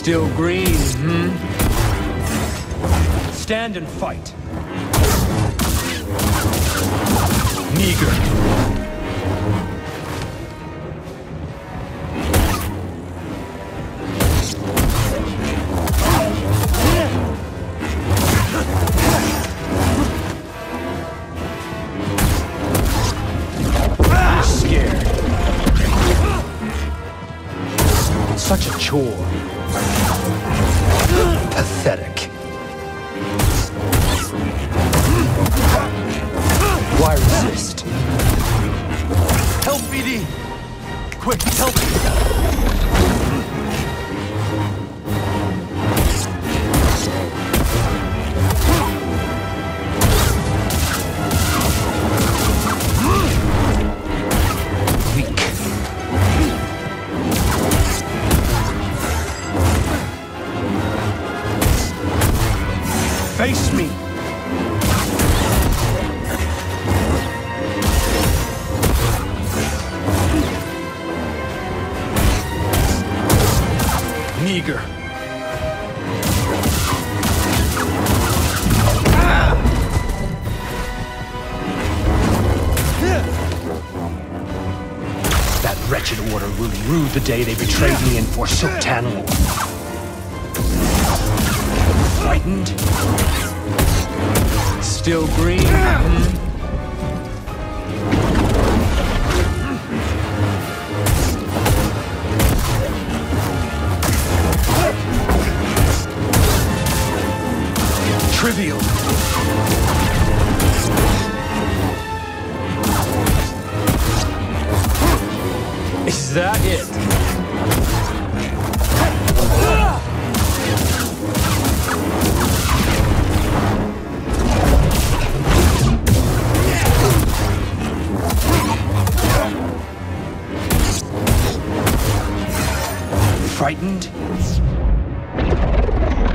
Still green, hmm? Stand and fight. Meager. Scared. Such a chore. Pathetic. Why resist? Help, BD! Quick, help me! Weak. Face me! Meager. That wretched order will rue the day they betrayed me and forsook Tanlore. Frightened? Still green? Hmm? Trivial. Is that it? Frightened?